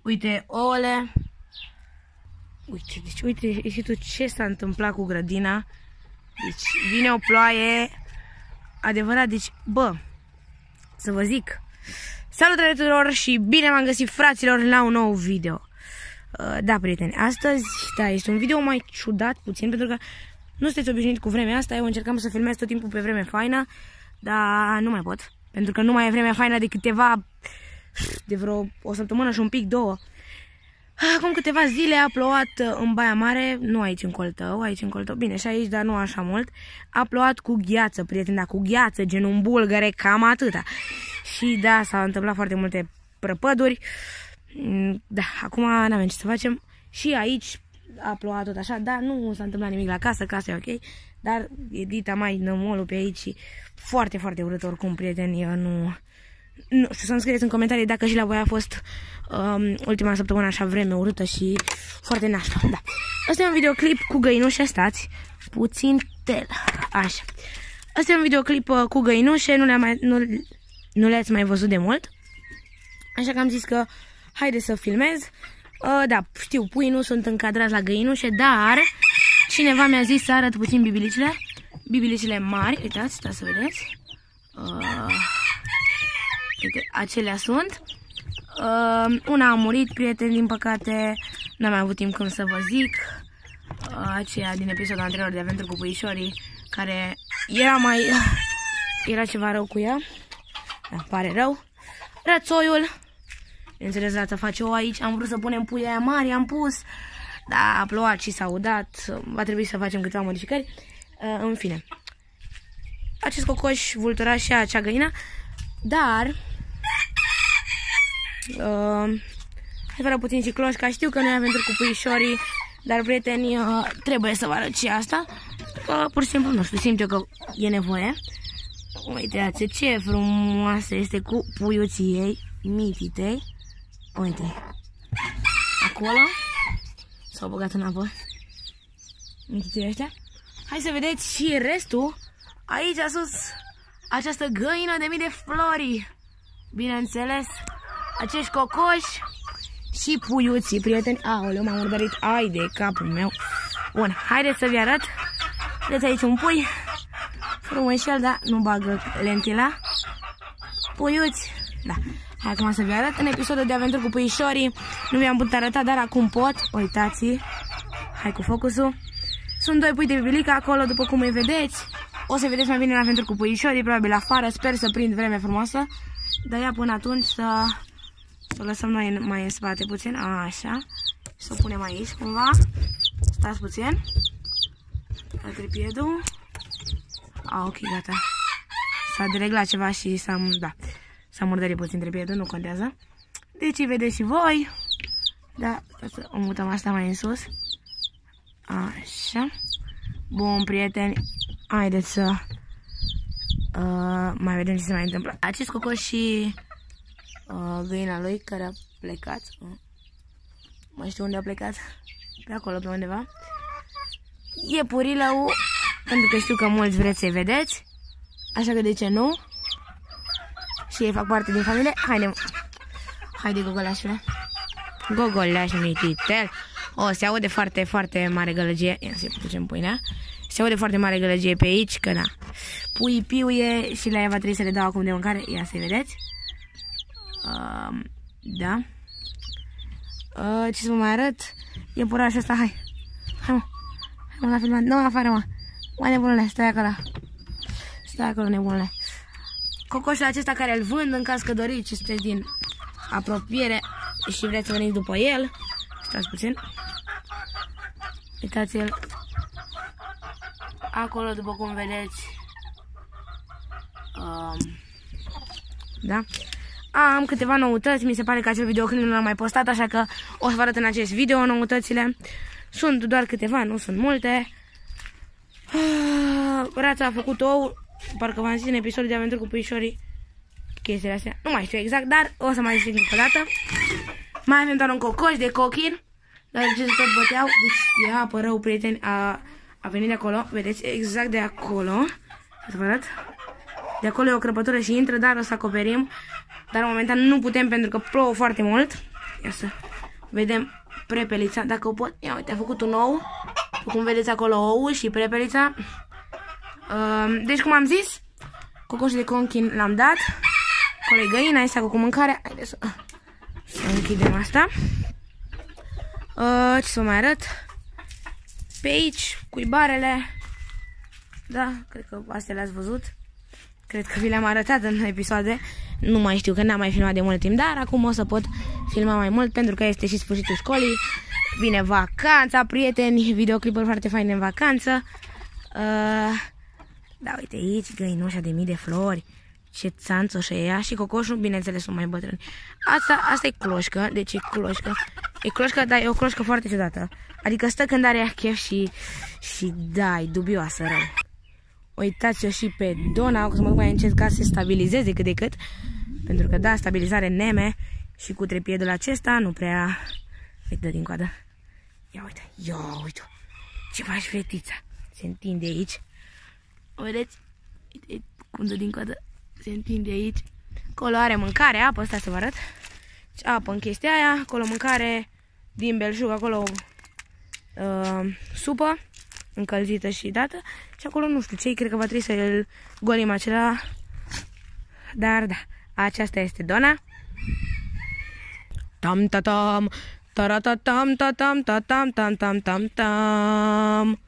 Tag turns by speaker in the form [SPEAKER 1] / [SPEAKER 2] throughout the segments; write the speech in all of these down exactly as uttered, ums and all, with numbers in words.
[SPEAKER 1] Uite, ouăle. Uite, deci uite și tu ce s-a întâmplat cu grădina. Deci vine o ploaie adevărat, deci, bă, să vă zic. Salutare tuturor și bine m-am găsit, fraților, la un nou video. uh, Da, prieteni, astăzi, da, este un video mai ciudat puțin, pentru că nu sunteți obișnuit cu vremea asta. Eu încercam să filmez tot timpul pe vreme faină, dar nu mai pot, pentru că nu mai e vremea faină de câteva, de vreo o săptămână și un pic, două. Acum câteva zile a plouat în Baia Mare, nu aici în Coltău, aici în Coltău, bine, și aici, dar nu așa mult. A plouat cu gheață, prieteni, da, cu gheață, gen un bulgăre, cam atâta. Și da, s-au întâmplat foarte multe prăpăduri. Da, acum n-avem ce să facem. Și aici a plouat tot așa, dar nu s-a întâmplat nimic la casă, casa e ok. Dar Edita mai nămolul pe aici și foarte, foarte urât oricum, prieteni, eu nu... Nu știu, să-mi scrieți în comentarii dacă și la voi a fost um, ultima săptămână așa vreme urâtă și foarte nașpa. Da. Asta e un videoclip cu găinușe, stați puțin tel. Așa. Asta e un videoclip uh, cu găinușe, nu le-am mai, nu, nu le-ați mai văzut de mult. Așa că am zis că haide să filmez. Uh, da, știu, puii nu sunt încadrați la găinușe, dar cineva mi-a zis să arăt puțin bibilicile. Bibilicile mari, uitați, stați să vedeți. Uh, Uite, acelea sunt. Uh, una a murit, prieteni, din păcate. N-am mai avut timp când să vă zic. Uh, aceea din episodul anterior de Aventuri cu puișorii, care era mai... era ceva rău cu ea. Da, pare rău. Rățoiul. Bineînțeles, Rața face o aici. Am vrut să punem pui aia mari, am pus. Da, a plouat și s-a udat. Va trebui să facem câteva modificări. Uh, în fine. Acest cocoș, vulturaș și acea găină. Dar uh, hai fără puțin și cloșca. Știu că noi avem Aventuri cu puișorii, dar, prieteni, uh, trebuie să vă arăt și asta, că pur și simplu, nu știu, simt eu că e nevoie. Uite ce frumoasă este cu puiuții ei, mititei. Uite, acolo s-au băgat în apă mititei ăștia. Hai să vedeți și restul. Aici sus, această găină de mii de flori. Bineînțeles, acești cocoși și puiuții, prieteni. Aoleu, m-am murdărit. Ai de capul meu. Bun, haideți să vi arăt. Vedeți aici un pui frumușel, da, nu bagă lentila. Puiuți. Da, hai acum să vi arăt. În episodul de Aventuri cu puișorii nu vi-am putut arăta, dar acum pot. Uitați. Hai cu focusul. Sunt doi pui de bibilică acolo, după cum îi vedeți. O să vedeți mai bine în Aventuri cu puișorii, probabil afară. Sper să prind vreme frumoasă. Dar ia până atunci să, să o lăsăm noi mai în spate puțin. Așa. Să o punem aici cumva. Stați puțin. La tripiedul. A, ok, gata. S-a dereglat ceva și s-a, da, s-a murdărit puțin tripiedul, nu contează. Deci îi vedeți și voi. Da, să o mutăm asta mai în sus. Așa. Bun, prieteni. Haideți să uh, mai vedem ce se mai întâmplă. Acest cocoș și uh, găina lui care a plecat. Uh, mai știu unde a plecat. Pe acolo, pe undeva. Iepurilau, pentru că știu că mulți vreți să-i vedeți. Așa că de ce nu? Și ei fac parte din familie. Haide, haide, gogolașule. Gogolaș mititel. O, se aude foarte, foarte mare gălăgie. Ia să-i putem pâinea. Se aude foarte mare gălăgie pe aici, că na. Pui piuie și la ea va trebui să le dau acum de mâncare. Ia să-i vedeți. Uh, da. Uh, ce să vă mai arăt? Iepurașul ăsta, hai. Hai, mă. Hai, mă, la filmat. Nu, afară, mă. Mai nebunule, stai acolo. Stai acolo, nebunule. Cocoșul acesta care îl vând, în caz că doriți, sunteți din apropiere și vreți să veniți după el. Stați puțin. Uitați-l. Acolo, după cum vedeți. Um, da. Am câteva noutăți. Mi se pare că acel videoclip nu l-am mai postat, așa că o să vă arăt în acest video noutățile. Sunt doar câteva, nu sunt multe. Rața a făcut ou. Parcă v-am zis în episodul de Aventuri cu puișorii chestiile astea. Nu mai știu exact, dar o să mai zic încă o dată. Mai avem doar un cocoș de cochin. Dar ce se tot băteau. Deci e apă rău, prieteni. A, a venit de acolo. Vedeți, exact de acolo. Să vă arăt. De acolo e o crăpătură și intră, dar o să acoperim. Dar momentan nu putem pentru că plouă foarte mult. Ia să Vedem prepelița, dacă o pot. Ia uite, a făcut un ou. Cum vedeți acolo, ou și prepelița. Uh, deci, cum am zis, cocoșul de conchin l-am dat. Acolo e găina, este cu mâncarea. Haideți să, să închidem asta. Uh, ce să vă mai arăt? Pe aici, cuibarele. Da, cred că astea le-ați văzut. Cred că vi le-am arătat în episoade. Nu mai știu, că n-am mai filmat de mult timp. Dar acum o să pot filma mai mult, pentru că este și sfârșitul școlii. Vine vacanța, prieteni. Videoclipuri foarte faine în vacanță. uh, Da, uite aici, găinușa de mii de flori. Ce țanțoșă e ea. Și cocoșul, bineînțeles, sunt mai bătrâni. Asta, asta e cloșcă, deci e cloșcă. E cloșcă, dar e o cloșcă foarte ciudată. Adică stă când are chef și, și da, e dubioasă rău. Uitați-o și pe Dona, o să mă duc mai încet ca să se stabilizeze cât de cât. Pentru că da, stabilizare neme. Și cu trepiedul acesta nu prea îi dă din coadă. Ia uite, ia uite. Ce faci, fetița? Se întinde aici. O vedeți? Uite cum dă din coadă. Se întinde aici. Acolo are mâncare, apă, asta să vă arăt. Apă în chestia aia. Acolo mâncare din belșug, acolo uh, supă încălzită și dată. Și acolo nu știu ce, cred că va trebui să îl golim acela. Dar da, aceasta este Dona. Tam ta tam, taratatam ta tam ta tam tam tam tam tam.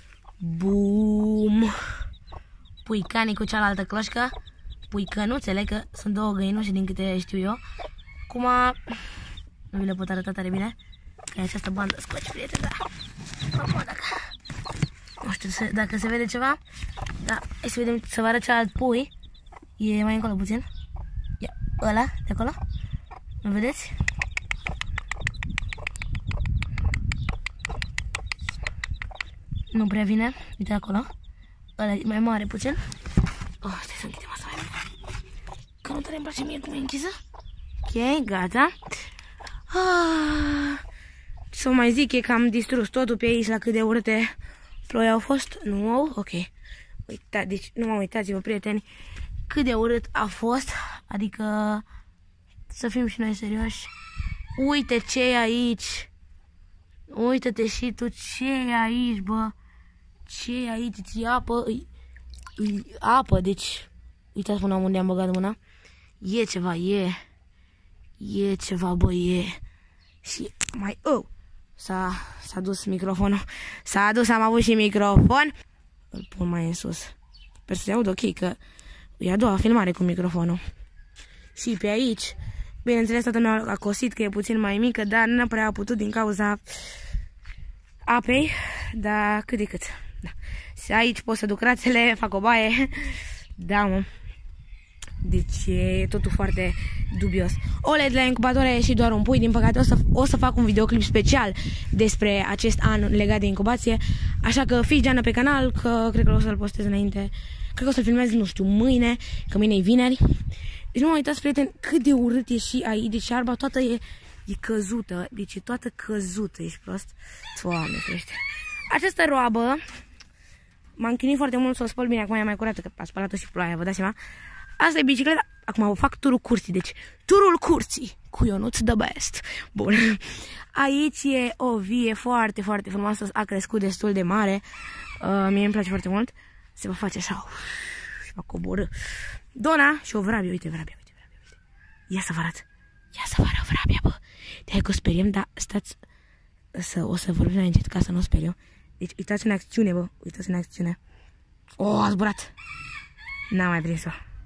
[SPEAKER 1] Bum. Puicanii cu cealaltă cloșcă. Puicănuțele, că sunt două găinușe din câte știu eu. Acum nu vi le pot arăta tare bine. Că e această bandă scoci, prieteni, da. Acum, dacă nu știu dacă se vede ceva. Da, hai să vedem, să vă arăt celălalt pui. E mai încolo puțin. Ia, ăla, de acolo. Nu vedeți? Nu prea vine. Uite acolo. Ăla e mai mare puțin. Oh, stai să închidem asta mai bine. Că nu tare îmi place mie cum e închisă. Ok, gata. Ah, ce să mai zic, e că am distrus totul pe aici la cât de urâte ploi au fost. Nu au? Ok. Uitați, deci nu mă uitați-vă, prieteni, cât de urât a fost. Adică să fim și noi serioși. Uite ce e aici. Uită-te și tu ce e aici, bă. Ce e aici? E apă. E, e apă, deci uitați până unde am băgat mâna. E ceva, e. E ceva, bă, e. Și mai... Oh! S-a dus microfonul. S-a adus, am avut și microfon. Îl pun mai în sus. Sper să se aud ok, că e a doua filmare cu microfonul. Și pe aici, bineînțeles, toată mi-a acosit că e puțin mai mică, dar nu prea a putut din cauza apei. Dar cât de cât. Da. Aici pot să duc rațele, fac o baie. Da, mă. Deci e totul foarte dubios. O L E D la incubator a ieșit doar un pui. Din păcate o să, o să fac un videoclip special despre acest an legat de incubație. Așa că fiți geană pe canal, că cred că o să-l postez înainte. Cred că o să-l filmez, nu știu, mâine, că mâine e vineri. Deci nu mă uitați, prieteni, cât de urât e și aici. Deci iarba toată e, e căzută. Deci e toată căzută, ești prost. Doamne, crește. Această roabă m-am chinuit foarte mult să o spăl bine. Acum e mai curată, că a spălat-o și ploaia, vă dați seama. Asta e bicicleta. Acum o fac turul curții. Deci turul curții cu Ionuț the best. Bun. Aici e o vie foarte, foarte frumoasă. A crescut destul de mare. uh, Mie îmi place foarte mult. Se va face așa și va coborâ. Dona și o vrabie. Uite vrabia, uite vrabia, uite. Ia să vă arăt. Ia să vă arăt vrabia, bă. De-aia că o speriem, dar stați să, o să vorbim mai încet ca să nu sper eu. Deci uitați în acțiune, bă. Uitați în acțiune. O, a zburat. N-am mai prins-o.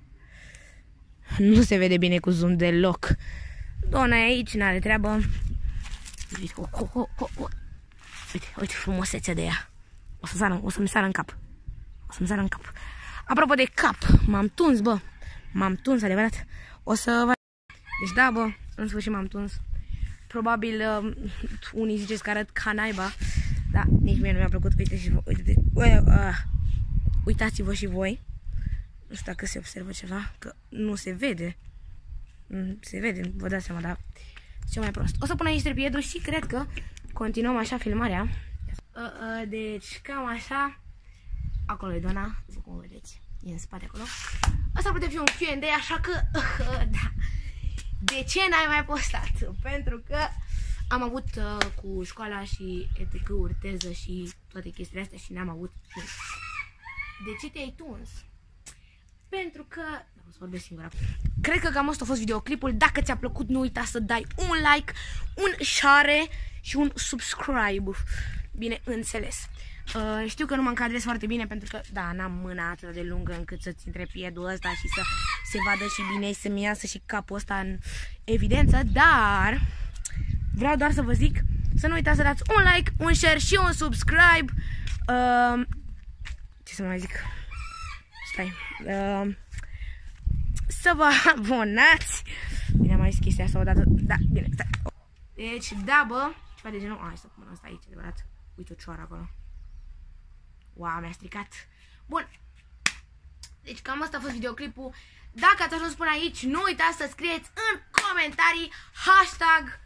[SPEAKER 1] Nu se vede bine cu zoom deloc. Dona e aici, n-are treabă. Uite, oh, oh, oh, oh, oh. Uite, uite frumusețea de ea. O să sară, o să-mi sară în cap. O să-mi sară în cap. Apropo de cap, m-am tuns, bă. M-am tuns, adevărat. O să vă... Deci da, bă, în sfârșit m-am tuns. Probabil uh, unii ziceți că arăt ca naiba. Da, nici mie nu mi-a plăcut. Uite și voi. Uite, uh, uh. Uitați-vă și voi. Nu știu dacă se observă ceva, că nu se vede. Se vede, vă dați seama, dar ce mai prost. O să pun aici trepiedul și cred că continuăm așa filmarea. Uh, uh, deci, cam așa. Acolo e Dona, după cum vedeți. E în spate acolo. Asta poate fi un Q and A, așa că... Uh, da. De ce n-ai mai postat? Pentru că am avut uh, cu școala și E T C-uri, teză și toate chestiile astea și n-am avut timp. De ce te-ai tuns? Pentru că... Da, o să vorbesc singura. Cred că cam asta a fost videoclipul. Dacă ți-a plăcut, nu uita să dai un like, un share și un subscribe. Bine înțeles. Uh, știu că nu mă încadrez foarte bine pentru că, da, n-am mâna atât de lungă încât să-ți intre piedul ăsta și să se vadă și bine și să-mi iasă și capul ăsta în evidență, dar vreau doar să vă zic să nu uitați să dați un like, un share și un subscribe. Uh, ce să mai zic? Stai. Uh, să vă abonați. Bine, am mai zis chestia asta odată. Da, bine, stai. Deci, da, bă. Ceva de genul. Hai să pun asta aici, adevărat. Uite o cioară acolo. Wow, mi-a stricat. Bun. Deci cam asta a fost videoclipul. Dacă ați ajuns până aici, nu uitați să scrieți în comentarii hashtag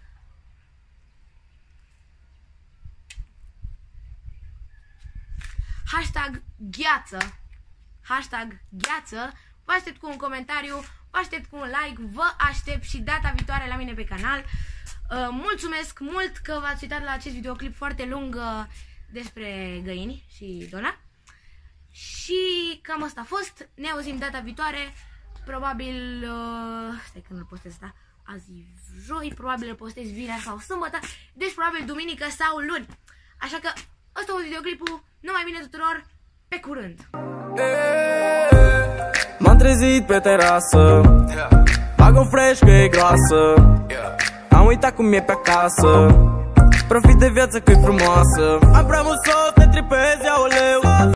[SPEAKER 1] Hashtag gheață. Hashtag gheață. Vă aștept cu un comentariu, vă aștept cu un like, vă aștept și data viitoare la mine pe canal. Uh, mulțumesc mult că v-ați uitat la acest videoclip foarte lung uh, despre găini și Dona. Și cam asta a fost. Ne auzim data viitoare. Probabil... Uh, stai că nu-l postez asta. Azi joi, probabil îl postez vineri sau sâmbătă. Deci probabil duminică sau luni. Așa că ăsta a fost videoclipul. Numai bine tuturor. Pe curând.
[SPEAKER 2] M-am trezit pe terasă, bag un fresh că e groasă. Am uitat cum e pe acasă, profit de viață că e frumoasă. Am prea mult sos, te tripezi, aoleu.